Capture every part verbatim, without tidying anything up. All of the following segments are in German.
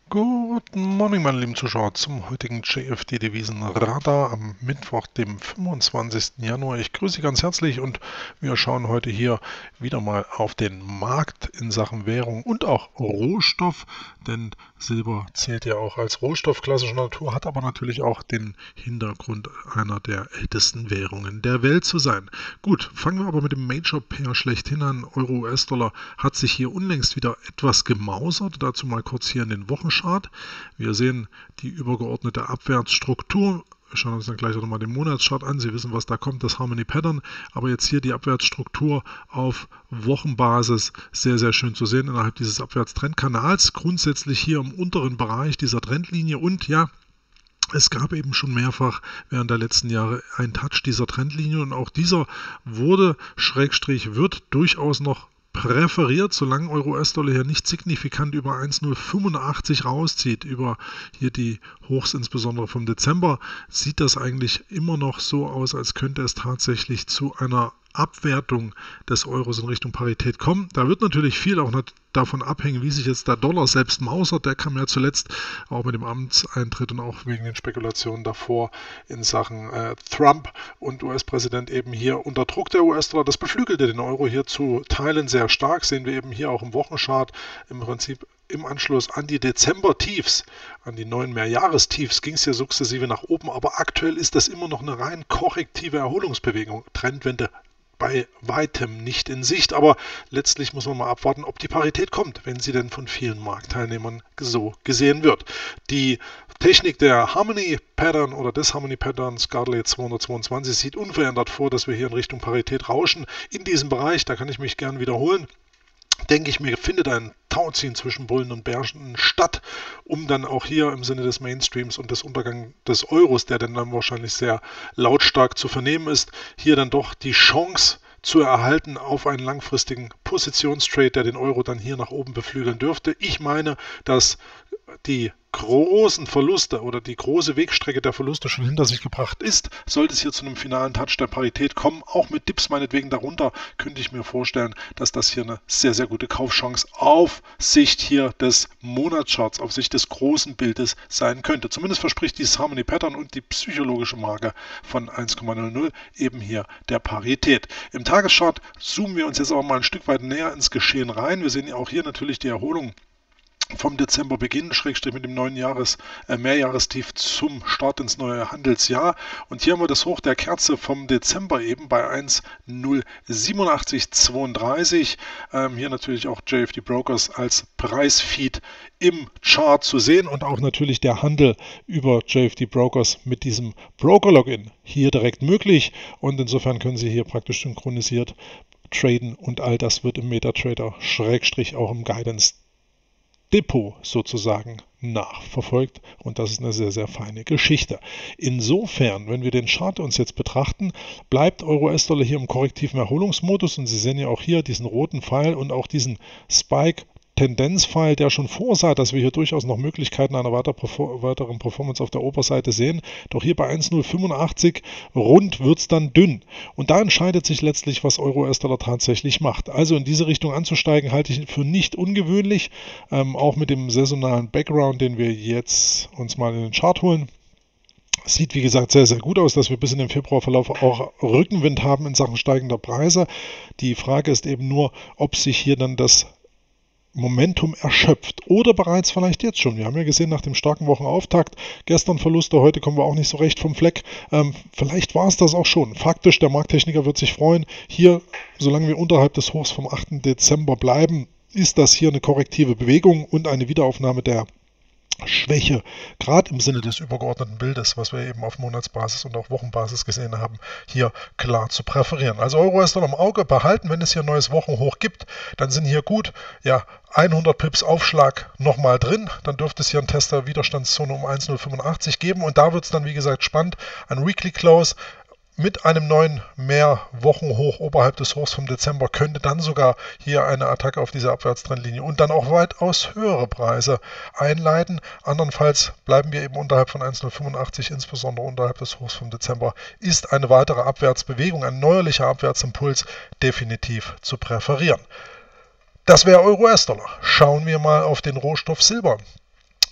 Guten Morgen, meine lieben Zuschauer, zum heutigen J F D-Devisenradar am Mittwoch, dem fünfundzwanzigsten Januar. Ich grüße Sie ganz herzlich und wir schauen heute hier wieder mal auf den Markt in Sachen Währung und auch Rohstoff, denn Silber zählt ja auch als Rohstoff klassischer Natur, hat aber natürlich auch den Hintergrund, einer der ältesten Währungen der Welt zu sein. Gut, fangen wir aber mit dem Major Pair schlechthin an. Euro-U S-Dollar hat sich hier unlängst wieder etwas gemausert. Dazu mal kurz hier in den Wochenchart. Wir sehen die übergeordnete Abwärtsstruktur. Wir schauen uns dann gleich nochmal den Monatschart an. Sie wissen, was da kommt, das Harmony Pattern. Aber jetzt hier die Abwärtsstruktur auf Wochenbasis sehr, sehr schön zu sehen innerhalb dieses Abwärtstrendkanals. Grundsätzlich hier im unteren Bereich dieser Trendlinie und ja, es gab eben schon mehrfach während der letzten Jahre einen Touch dieser Trendlinie und auch dieser wurde, Schrägstrich, wird durchaus noch präferiert, solange Euro-U S-Dollar hier nicht signifikant über eins Komma null fünfundachtzig rauszieht, über hier die Hochs insbesondere vom Dezember, sieht das eigentlich immer noch so aus, als könnte es tatsächlich zu einer Abwertung des Euros in Richtung Parität kommen. Da wird natürlich viel auch davon abhängen, wie sich jetzt der Dollar selbst mausert. Der kam ja zuletzt auch mit dem Amtseintritt und auch wegen den Spekulationen davor in Sachen äh, Trump und U S-Präsident eben hier unter Druck. Der U S-Dollar, das beflügelte den Euro hier zu Teilen sehr stark, sehen wir eben hier auch im Wochenchart im Prinzip. Im Anschluss an die Dezember-Tiefs, an die neuen Mehrjahrestiefs, ging es ja sukzessive nach oben, aber aktuell ist das immer noch eine rein korrektive Erholungsbewegung. Trendwende bei weitem nicht in Sicht, aber letztlich muss man mal abwarten, ob die Parität kommt, wenn sie denn von vielen Marktteilnehmern so gesehen wird. Die Technik der Harmony Pattern oder des Harmony Patterns Gartley zweihundertzweiundzwanzig sieht unverändert vor, dass wir hier in Richtung Parität rauschen. In diesem Bereich, da kann ich mich gern wiederholen, denke ich mir, findet ein Tauziehen zwischen Bullen und Bärchen statt, um dann auch hier im Sinne des Mainstreams und des Untergangs des Euros, der dann, dann wahrscheinlich sehr lautstark zu vernehmen ist, hier dann doch die Chance zu erhalten auf einen langfristigen Positionstrade, der den Euro dann hier nach oben beflügeln dürfte. Ich meine, dass die großen Verluste oder die große Wegstrecke der Verluste schon hinter sich gebracht ist. Sollte es hier zu einem finalen Touch der Parität kommen, auch mit Dips meinetwegen darunter, könnte ich mir vorstellen, dass das hier eine sehr, sehr gute Kaufchance auf Sicht hier des Monatscharts, auf Sicht des großen Bildes sein könnte. Zumindest verspricht dieses Harmony Pattern und die psychologische Marke von eins Komma null null eben hier der Parität. Im Tageschart zoomen wir uns jetzt auch mal ein Stück weit näher ins Geschehen rein. Wir sehen ja auch hier natürlich die Erholung vom Dezember beginnen, Schrägstrich mit dem neuen Jahres, äh, Mehrjahrestief zum Start ins neue Handelsjahr. Und hier haben wir das Hoch der Kerze vom Dezember eben bei eins Komma null siebenundachtzig zweiunddreißig. Ähm, hier natürlich auch J F D Brokers als Preisfeed im Chart zu sehen und auch natürlich der Handel über J F D Brokers mit diesem Broker-Login hier direkt möglich. Und insofern können Sie hier praktisch synchronisiert traden und all das wird im MetaTrader Schrägstrich auch im Guidance Depot sozusagen nachverfolgt und das ist eine sehr, sehr feine Geschichte. Insofern, wenn wir den Chart uns jetzt betrachten, bleibt Euro-U S-Dollar hier im korrektiven Erholungsmodus und Sie sehen ja auch hier diesen roten Pfeil und auch diesen Spike Tendenzpfeil, der schon vorsah, dass wir hier durchaus noch Möglichkeiten einer weiteren Performance auf der Oberseite sehen. Doch hier bei eins Komma null fünfundachtzig rund wird es dann dünn. Und da entscheidet sich letztlich, was Euro-U S-Dollar tatsächlich macht. Also in diese Richtung anzusteigen, halte ich für nicht ungewöhnlich. Ähm, auch mit dem saisonalen Background, den wir jetzt uns mal in den Chart holen. Sieht, wie gesagt, sehr, sehr gut aus, dass wir bis in den Februarverlauf auch Rückenwind haben in Sachen steigender Preise. Die Frage ist eben nur, ob sich hier dann das Momentum erschöpft oder bereits vielleicht jetzt schon. Wir haben ja gesehen, nach dem starken Wochenauftakt, gestern Verluste, heute kommen wir auch nicht so recht vom Fleck. Ähm, vielleicht war es das auch schon. Faktisch, der Markttechniker wird sich freuen. Hier, solange wir unterhalb des Hochs vom achten Dezember bleiben, ist das hier eine korrektive Bewegung und eine Wiederaufnahme der Schwäche, gerade im Sinne des übergeordneten Bildes, was wir eben auf Monatsbasis und auch Wochenbasis gesehen haben, hier klar zu präferieren. Also Euro ist noch im Auge behalten, wenn es hier ein neues Wochenhoch gibt, dann sind hier gut, ja, hundert Pips Aufschlag nochmal drin, dann dürfte es hier einen Test der Widerstandszone um eins Komma null fünfundachtzig geben und da wird es dann, wie gesagt, spannend, ein Weekly Close mit einem neuen Mehr-Wochenhoch oberhalb des Hochs vom Dezember könnte dann sogar hier eine Attacke auf diese Abwärtstrendlinie und dann auch weitaus höhere Preise einleiten. Andernfalls bleiben wir eben unterhalb von eins Komma null fünfundachtzig, insbesondere unterhalb des Hochs vom Dezember, ist eine weitere Abwärtsbewegung, ein neuerlicher Abwärtsimpuls definitiv zu präferieren. Das wäre Euro-U S-Dollar. Schauen wir mal auf den Rohstoff Silber.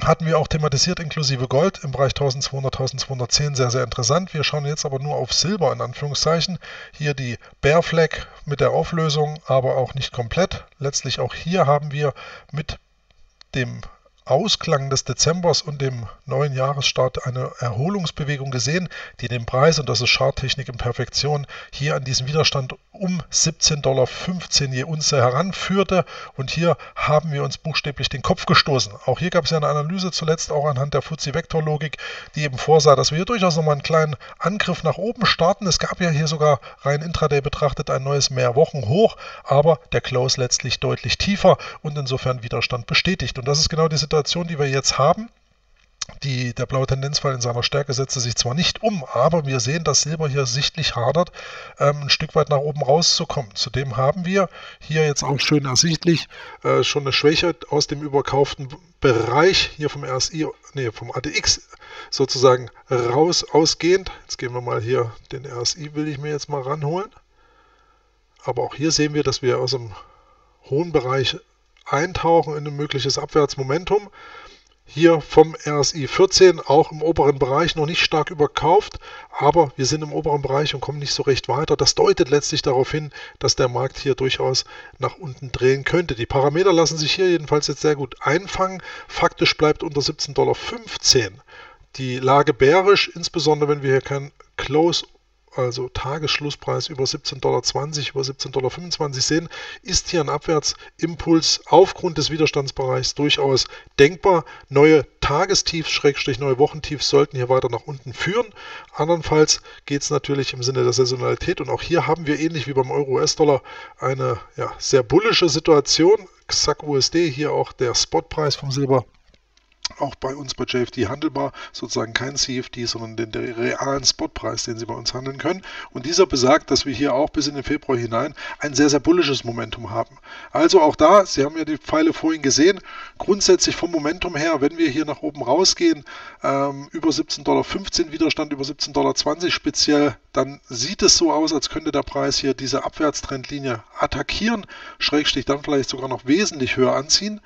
Hatten wir auch thematisiert, inklusive Gold im Bereich eintausendzweihundert, eintausendzweihundertzehn, sehr, sehr interessant. Wir schauen jetzt aber nur auf Silber in Anführungszeichen. Hier die Bear Flag mit der Auflösung, aber auch nicht komplett. Letztlich auch hier haben wir mit dem Ausklang des Dezembers und dem neuen Jahresstart eine Erholungsbewegung gesehen, die den Preis, und das ist Charttechnik in Perfektion, hier an diesen Widerstand um siebzehn Komma fünfzehn Dollar je Unze heranführte, und hier haben wir uns buchstäblich den Kopf gestoßen. Auch hier gab es ja eine Analyse zuletzt auch anhand der F T S E-Vektor-Logik, die eben vorsah, dass wir hier durchaus nochmal einen kleinen Angriff nach oben starten. Es gab ja hier sogar rein intraday betrachtet ein neues Mehrwochenhoch, aber der Close letztlich deutlich tiefer und insofern Widerstand bestätigt. Und das ist genau die Situation, die wir jetzt haben. Die, der blaue Tendenzfall in seiner Stärke setzte sich zwar nicht um, aber wir sehen, dass Silber hier sichtlich hadert, ähm, ein Stück weit nach oben rauszukommen. Zudem haben wir hier jetzt auch schön ersichtlich äh, schon eine Schwäche aus dem überkauften Bereich hier vom R S I, nee, vom A T X sozusagen raus ausgehend. Jetzt gehen wir mal hier, den R S I will ich mir jetzt mal ranholen. Aber auch hier sehen wir, dass wir aus dem hohen Bereich eintauchen in ein mögliches Abwärtsmomentum. Hier vom R S I vierzehn auch im oberen Bereich noch nicht stark überkauft, aber wir sind im oberen Bereich und kommen nicht so recht weiter. Das deutet letztlich darauf hin, dass der Markt hier durchaus nach unten drehen könnte. Die Parameter lassen sich hier jedenfalls jetzt sehr gut einfangen. Faktisch bleibt unter siebzehn Komma fünfzehn Dollar die Lage bärisch, insbesondere wenn wir hier kein Close, also Tagesschlusspreis über siebzehn Komma zwanzig Dollar, über siebzehn Komma fünfundzwanzig sehen, ist hier ein Abwärtsimpuls aufgrund des Widerstandsbereichs durchaus denkbar. Neue Tagestiefs, Schrägstrich neue Wochentiefs sollten hier weiter nach unten führen. Andernfalls geht es natürlich im Sinne der Saisonalität, und auch hier haben wir ähnlich wie beim Euro-U S-Dollar eine ja, sehr bullische Situation. X A C U S D, hier auch der Spotpreis vom Silber. Auch bei uns bei J F D handelbar, sozusagen kein C F D, sondern den, den realen Spotpreis, den Sie bei uns handeln können. Und dieser besagt, dass wir hier auch bis in den Februar hinein ein sehr, sehr bullisches Momentum haben. Also auch da, Sie haben ja die Pfeile vorhin gesehen, grundsätzlich vom Momentum her, wenn wir hier nach oben rausgehen, ähm, über siebzehn Komma fünfzehn Dollar Widerstand, über siebzehn Komma zwanzig Dollar speziell, dann sieht es so aus, als könnte der Preis hier diese Abwärtstrendlinie attackieren, Schrägstrich dann vielleicht sogar noch wesentlich höher anziehen.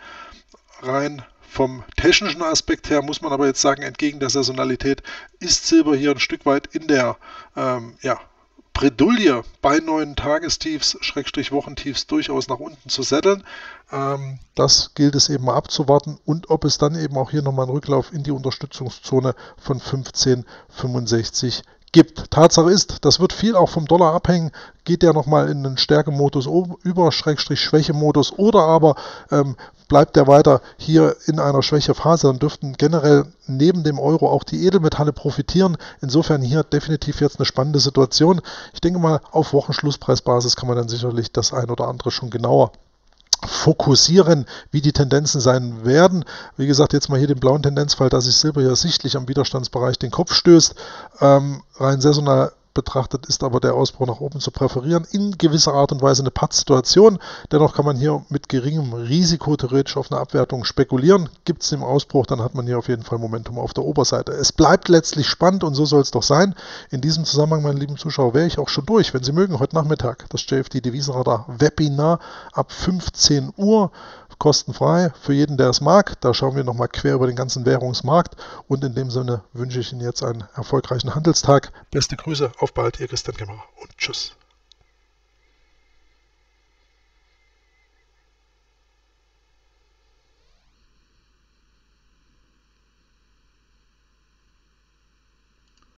Rein vom technischen Aspekt her muss man aber jetzt sagen, entgegen der Saisonalität ist Silber hier ein Stück weit in der ähm, ja, Bredouille bei neuen Tagestiefs, Schrägstrich Wochentiefs durchaus nach unten zu setteln. Ähm, das gilt es eben mal abzuwarten, und ob es dann eben auch hier nochmal einen Rücklauf in die Unterstützungszone von fünfzehn Komma fünfundsechzig gibt. Tatsache ist, das wird viel auch vom Dollar abhängen. Geht der nochmal in den Stärkemodus über, Schrägstrich Schwächemodus, oder aber ähm, bleibt der weiter hier in einer Schwächephase, dann dürften generell neben dem Euro auch die Edelmetalle profitieren. Insofern hier definitiv jetzt eine spannende Situation. Ich denke mal, auf Wochenschlusspreisbasis kann man dann sicherlich das ein oder andere schon genauer fokussieren, wie die Tendenzen sein werden. Wie gesagt, jetzt mal hier den blauen Tendenzfall, dass sich Silber hier sichtlich am Widerstandsbereich den Kopf stößt. Ähm, rein saisonal betrachtet ist aber der Ausbruch nach oben zu präferieren. In gewisser Art und Weise eine Pattsituation. Dennoch kann man hier mit geringem Risiko theoretisch auf eine Abwertung spekulieren. Gibt es den Ausbruch, dann hat man hier auf jeden Fall Momentum auf der Oberseite. Es bleibt letztlich spannend, und so soll es doch sein. In diesem Zusammenhang, meine lieben Zuschauer, wäre ich auch schon durch. Wenn Sie mögen, heute Nachmittag das J F D Devisenradar Webinar ab fünfzehn Uhr. Kostenfrei für jeden, der es mag. Da schauen wir nochmal quer über den ganzen Währungsmarkt, und in dem Sinne wünsche ich Ihnen jetzt einen erfolgreichen Handelstag. Beste Grüße, auf bald, Ihr Christian Kämmerer, und tschüss.